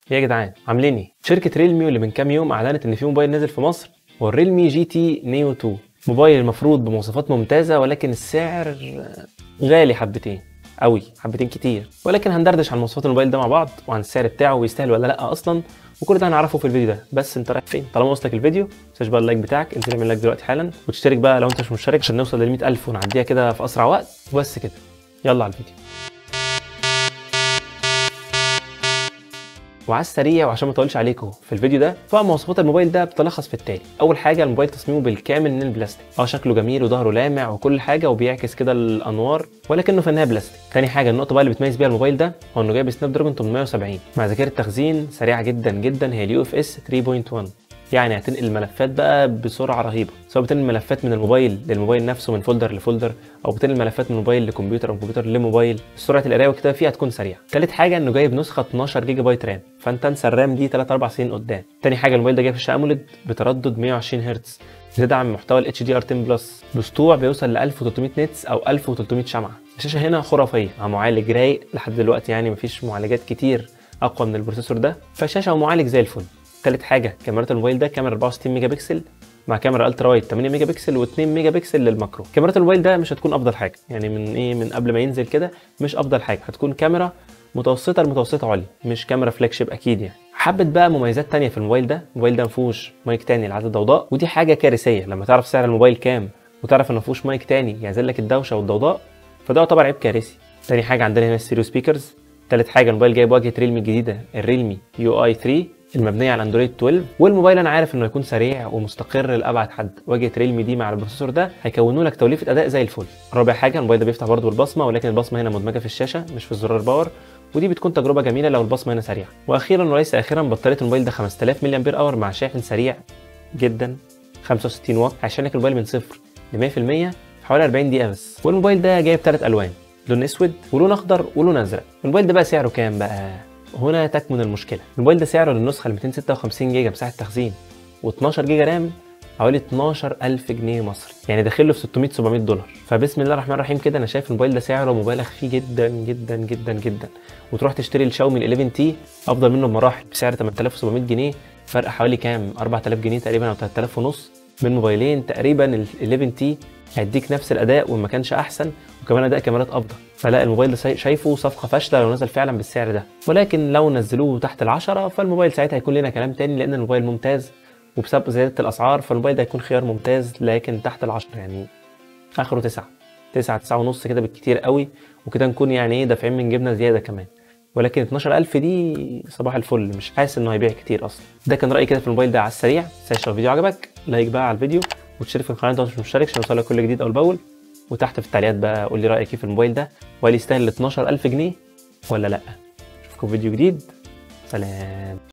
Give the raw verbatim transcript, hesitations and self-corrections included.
يا جدعان عاملين ايه؟ شركة ريلمي واللي من كام يوم اعلنت ان في موبايل نزل في مصر هو الريلمي جي تي نيو اتنين. موبايل المفروض بمواصفات ممتازة ولكن السعر غالي حبتين قوي حبتين كتير، ولكن هندردش عن مواصفات الموبايل ده مع بعض وعن السعر بتاعه ويستاهل ولا لا اصلا، وكل ده هنعرفه في الفيديو ده. بس انت رايح فين؟ طالما وصلك الفيديو متنساش بقى اللايك بتاعك، انزل اعمل لايك دلوقتي حالا وتشترك بقى لو انت مش مشترك عشان نوصل لل مية ألف ونعديها كده في اسرع وقت. وبس كده، يلا على الفيديو. وعلى السريع وعشان ما اطولش عليكم في الفيديو ده، فمواصفات الموبايل ده بتلخص في التالي. اول حاجه الموبايل تصميمه بالكامل من البلاستيك، اه شكله جميل وظهره لامع وكل حاجه وبيعكس كده الانوار ولكنه في النهايه بلاستيك. تاني حاجه النقطه بقى اللي بتميز بيها الموبايل ده هو انه جايب سناب دراجون تمنمية وسبعين مع ذاكره تخزين سريعه جدا جدا، هي اليو اف اس تلاتة نقطة واحد، يعني هتنقل الملفات بقى بسرعه رهيبه، سواء بتنقل ملفات من الموبايل للموبايل نفسه من فولدر لفولدر، او بتنقل ملفات من موبايل لكمبيوتر او كمبيوتر لموبايل. سرعه القرايه والكتابه فيها هتكون سريعه. ثالث حاجه انه جايب نسخه اتناشر جيجا بايت رام، فانت انسى الرام دي تلاتة اربعة سنين قدام. تاني حاجه الموبايل ده جايب شاشه اموليد بتردد مية وعشرين هرتز، بتدعم محتوى ال اتش دي ار عشرة بلس بسطوع بيوصل ل ألف وتلتمية نتس او ألف وتلتمية شمعه. الشاشه هنا خرافيه مع معالج رايق لحد دلوقتي، يعني مفيش معالجات كتير اقوى من البروسيسور ده، فشاشه ومعالج زي الفل. تالت حاجه كاميرات الموبايل ده كاميرا اربعة وستين ميجا بكسل مع كاميرا الترا وايد تمنية ميجا بكسل و2 ميجا بكسل للماكرو. كاميرات الموبايل ده مش هتكون افضل حاجه، يعني من ايه من قبل ما ينزل كده مش افضل حاجه، هتكون كاميرا متوسطه لمتوسطه عليا، مش كاميرا فلاج شيب اكيد. يعني حبت بقى مميزات تانية في الموبايل ده، الموبايل ده ما فيهوش مايك تاني لعدد الضوضاء، ودي حاجه كارثيه. لما تعرف سعر الموبايل كام وتعرف ان ما فيهوش مايك تاني يعزل لك الدوشه والضوضاء، فده يعتبر عيب كارثي. تاني حاجه عندنا هنا الستيريو سبيكرز. تالت حاجه الموبايل جايب واجهه ريلمي الجديده الريلمي يو اي تلاتة المبنيه على اندرويد اتناشر، والموبايل انا عارف انه يكون سريع ومستقر لابعد حد. واجهه ريلمي دي مع البروسيسور ده هيكونوا لك توليفه اداء زي الفل. رابع حاجه الموبايل ده بيفتح برضه بالبصمه، ولكن البصمه هنا مدمجه في الشاشه مش في الزرار باور، ودي بتكون تجربه جميله لو البصمه هنا سريعه. واخيرا وليس اخيرا بطاريه الموبايل ده خمسة آلاف ملي امبير اور مع شاحن سريع جدا خمسة وستين واط، هيشحن لك الموبايل من صفر ل مية في المية في حوالي اربعين دقيقه بس. والموبايل ده جايب ثلاث الوان، لون اسود ولون اخضر ولون ازرق. الموبايل ده بقى سعره كام بقى؟ هنا تكمن المشكله. الموبايل ده سعره للنسخه ال ميتين ستة وخمسين جيجا مساحه تخزين و12 جيجا رام حوالي اتناشر ألف جنيه مصري، يعني داخل له في ستمية سبعمية دولار. فبسم الله الرحمن الرحيم كده انا شايف الموبايل ده سعره مبالغ فيه جدا جدا جدا جدا، وتروح تشتري الشاومي ال حداشر تي افضل منه بمراحل بسعر تمنية آلاف وسبعمية جنيه، فرق حوالي كام اربعة آلاف جنيه تقريبا او تلاتة آلاف ونص من موبايلين تقريبا. ال حداشر تي هيديك نفس الاداء وما كانش احسن، وكمان اداء كاميرات افضل. فلا الموبايل ده شايفه صفقه فاشله لو نزل فعلا بالسعر ده، ولكن لو نزلوه تحت العشرة فالموبايل ساعتها هيكون لنا كلام تاني، لان الموبايل ممتاز وبسبب زياده الاسعار فالموبايل ده هيكون خيار ممتاز، لكن تحت العشرة يعني اخره تسعة تسعة تسعة ونص كده بالكتير قوي، وكده نكون يعني ايه دافعين من جبنه زياده كمان. ولكن اتناشر ألف دي صباح الفل، مش حاسس انه هيبيع كتير اصلا. ده كان رايي كده في الموبايل ده على السريع. لو الفيديو عجبك لايك بقى على الفيديو وتشترك في القناه لو مش مشترك عشان يوصلك كل جديد اول باول، وتحت في التعليقات بقى قول لي رايك ايه في الموبايل ده، وهل يستاهل اتناشر ألف جنيه ولا لا. اشوفكم في فيديو جديد، سلام.